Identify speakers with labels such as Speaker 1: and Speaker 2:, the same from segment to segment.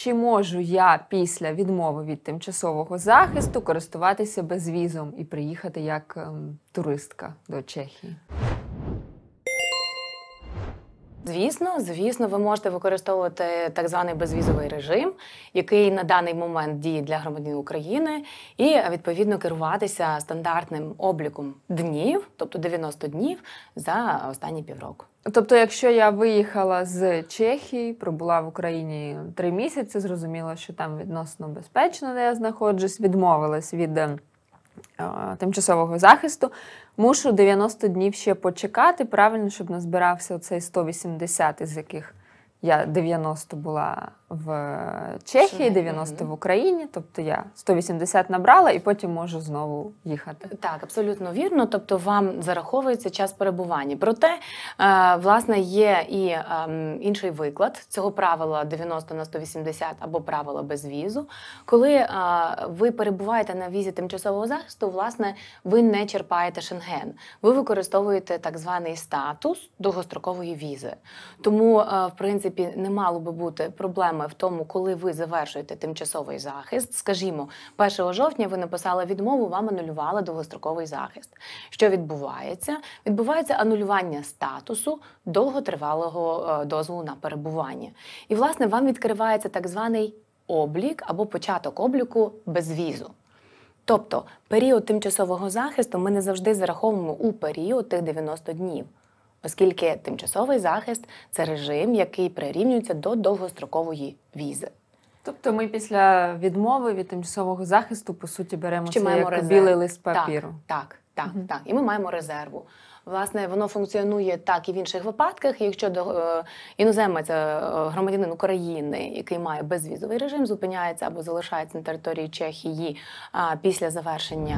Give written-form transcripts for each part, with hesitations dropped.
Speaker 1: чи можу я після відмови від тимчасового захисту користуватися безвізом і приїхати як туристка до Чехії?
Speaker 2: Звісно, ви можете використовувати так званий безвізовий режим, який на даний момент діє для громадянина України, і, відповідно, керуватися стандартним обліком днів, тобто 90 днів, за останні півроку.
Speaker 1: Тобто, якщо я виїхала з Чехії, пробула в Україні 3 місяці, зрозуміла, що там відносно безпечно, де я знаходжусь, відмовилась від тимчасового захисту, мушу 90 днів ще почекати, правильно, щоб назбирався оцей 180, із яких я 90 була в Чехії, 90 в Україні, тобто я 180 набрала і потім можу знову їхати.
Speaker 2: Так, абсолютно вірно, тобто вам зараховується час перебування. Проте, власне, є і інший виклад цього правила 90 на 180 або правила безвізу. Коли ви перебуваєте на візі тимчасового захисту, власне, ви не черпаєте Шенген. Ви використовуєте так званий статус довгострокової візи. Тому, в принципі, не мало би бути проблеми в тому, коли ви завершуєте тимчасовий захист. Скажімо, 1 жовтня ви написали відмову, вам анулювали довгостроковий захист. Що відбувається? Відбувається анулювання статусу довготривалого дозволу на перебування. І, власне, вам відкривається так званий облік або початок обліку без візу. Тобто, період тимчасового захисту ми не завжди зараховуємо у період тих 90 днів. Оскільки тимчасовий захист – це режим, який прирівнюється до довгострокової візи.
Speaker 1: Тобто ми після відмови від тимчасового захисту, по суті, беремо це як
Speaker 2: резерв.
Speaker 1: білий лист папіру.
Speaker 2: Так. І ми маємо резерву. Власне, воно функціонує так і в інших випадках. Якщо іноземець, громадянин України, який має безвізовий режим, зупиняється або залишається на території Чехії після завершення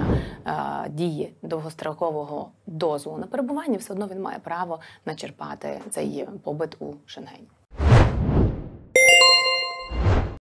Speaker 2: дії довгострокового дозволу на перебування, все одно він має право начерпати цей побит у Шенгені.